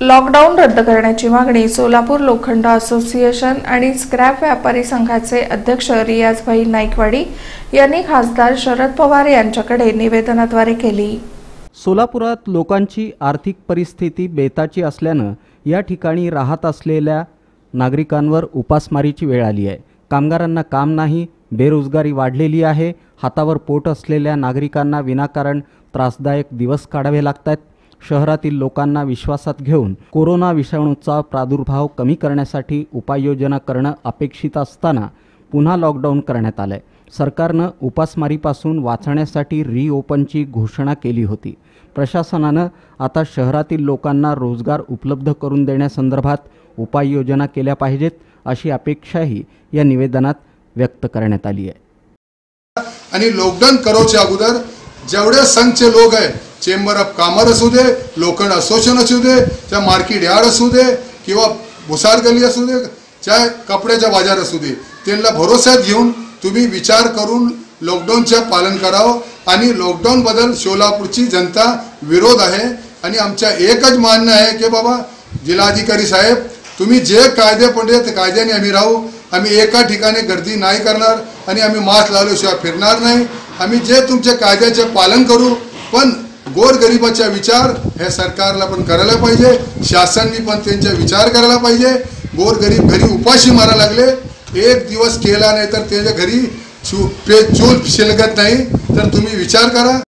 Lockdown रद्द करण्याची मागणी सोलापूर लोखंड असोसिएशन आणि स्क्रॅप व्यापारी संघाचे अध्यक्ष रियाजभाई नाईकवाडी यांनी खासदार शरद पवार यांच्याकडे निवेदनाद्वारे केली। सोलापुरात लोकांची आर्थिक परिस्थिती बेताची असल्याने या ठिकाणी राहत असलेल्या नागरिकांवर उपासमारीची वेळ आली आहे। कामगारांना काम नाही, बेरोजगारी वाढलेली आहे। हातावर पोट असलेल्या नागरिकांना विनाकारण त्रासदायक दिवस काढावे लागतात। शहरातील लोकांना विश्वासात घेऊन कोरोना विषाणूचा प्रादुर्भाव कमी करण्यासाठी उपाययोजना करणं अपेक्षित असताना पुन्हा लॉकडाऊन करण्यात आलंय। सरकारनं उपासमारीपासून वाचण्यासाठी रिओपनची घोषणा केली होती। प्रशासनानं आता शहरातील लोकांना रोजगार उपलब्ध करून देण्यासंदर्भात उपाययोजना केल्या पाहिजेत अशी अपेक्षाही या निवेदनात व्यक्त करण्यात आली आहे। आणि लॉकडाऊन करोच्या अगोदर जेवढे संघचे लोक आहे, चेंबर ऑफ कॉमर्स असू दे, लोखंड असोसिएशन असू दे, चाहे मार्केट यार्ड असू दे किंवा भुसार गल्ली असू दे, चाहे कपड्याचा बाजार असू दे, त्यांना भरोश्यात घेऊन तुम्ही विचार करून लॉकडाऊनचे पालन करावं। आणि लॉकडाऊन बद्दल सोलापूरची जनता विरोध आहे आणि आमच्या एकच म्हणणं आहे की बाबा जिल्हाधिकारी साहेब, तुम्ही जे कायदे पडले ते कायद्याने आम्ही राहू। आम्ही एका ठिकाणी गर्दी नाही करणार आणि आम्ही मास्क लावल्याशिवाय फिरणार नाही। आम्ही जे तुमच्या कायद्याचे पालन करू, पण गोरगरिबाचा विचार हे सरकारला पण करायला पाहिजे, शासनाने पण त्यांचा विचार करायला पाहिजे। गोरगरीब घरी उपाशी मारा लागले, एक दिवस केला नाही तर त्याच्या घरी चूल शिल्लक नाही, तर तुम्ही विचार करा।